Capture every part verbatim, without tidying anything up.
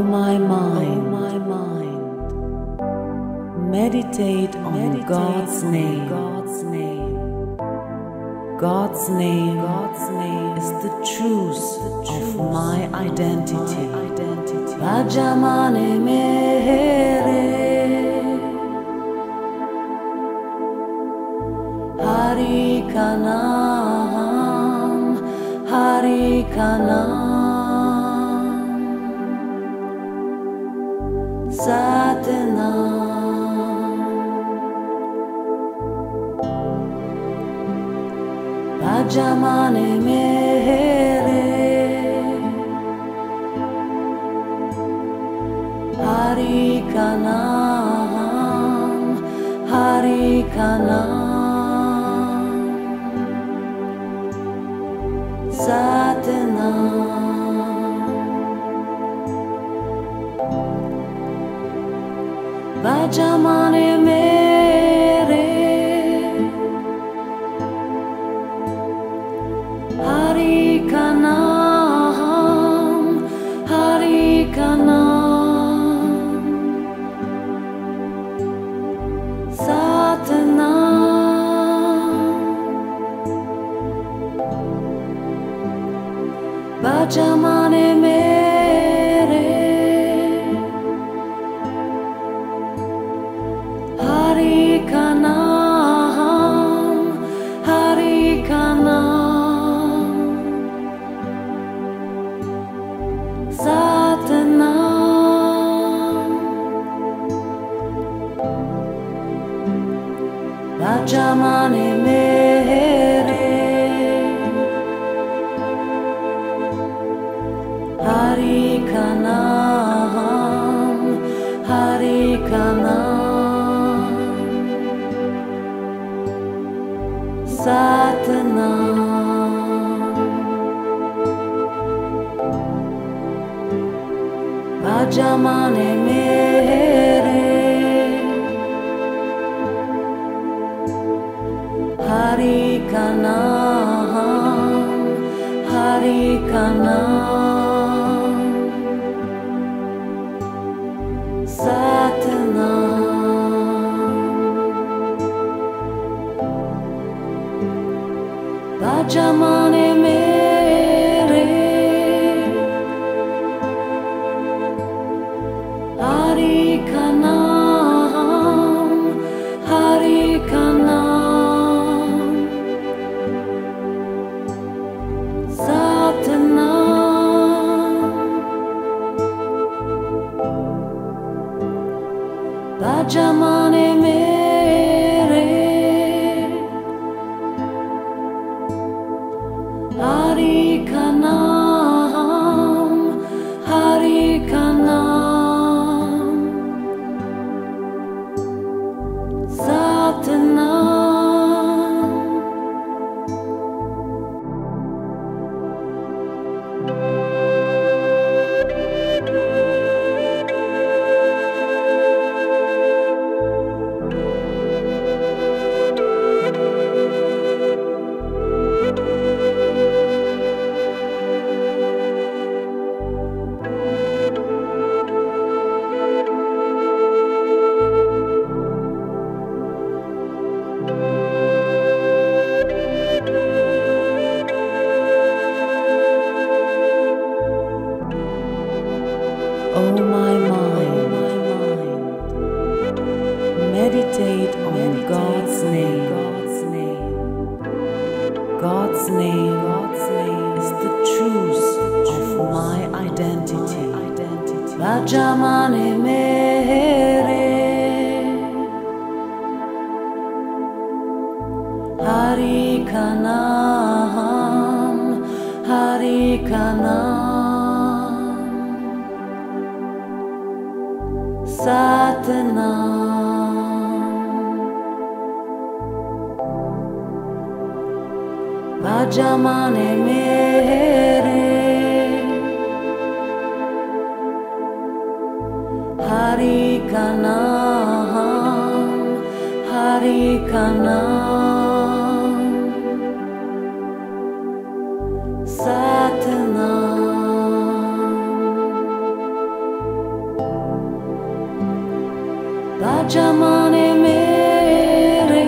my mind, my mind, meditate on meditate God's on name. God's name. God's name, God's name is the truth, the truth of my identity. Bhajamane mere Hari ka naam, Hari ka naam, Satnam. Bhajamane mere Hari ka naam, Hari ka naam, Satnam. Bhajamane mere Hari ka naam, Hari ka naam, Satnam. Bhajamane mere Hari ka naam, Hari ka naam, Satnam. Bhajamane mere Hari ka naam, Hari ka naam, Satnam. Bhajamane mere Hari ka naam, Hari ka naam, Satnam. Bhajamane mere Hari ka naam, Hari ka naam, Satnam. Bhajamane mere Hari ka naam, Hari ka naam, Satnam. Oh my mind, my mind, meditate on God's name. God's name, God's name, God's name is the truth of my identity. Bhajamane mere Hari ka naam, Hari ka naam, Satnam. Bhajamane mere Hari ka naam, Hari ka naam, Satnam. Bhajamane mere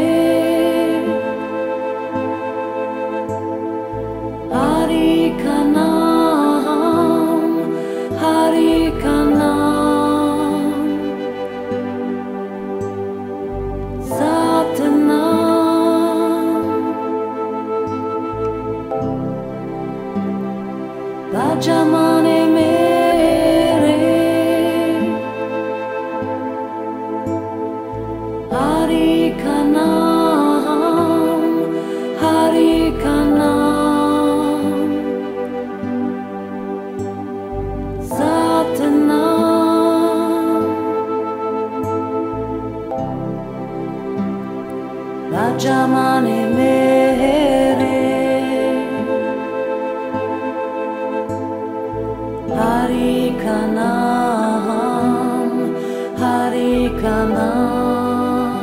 Hari ka naam, Hari ka naam, Satnam. Bhajamane mere Hari ka naam, Hari ka naam, Satnam. Bhajamane mere Hari ka naam, Hari ka naam,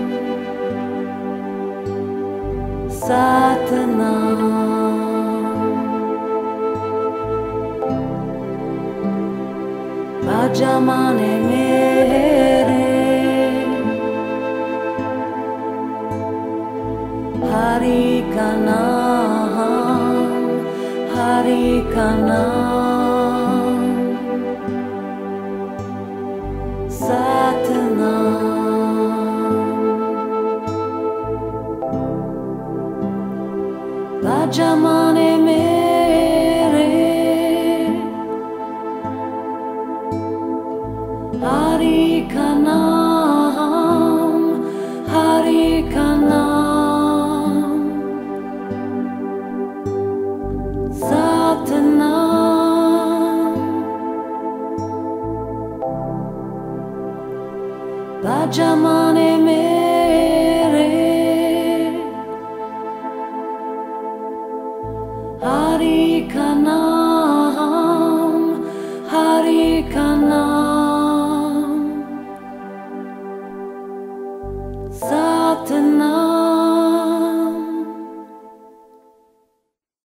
Satnam. Bhajamane mere Hari ka naam, Hari ka naam, Satnam. Bhajamane mere Hari ka naam, Hari ka naam, Satnam. Bhajamane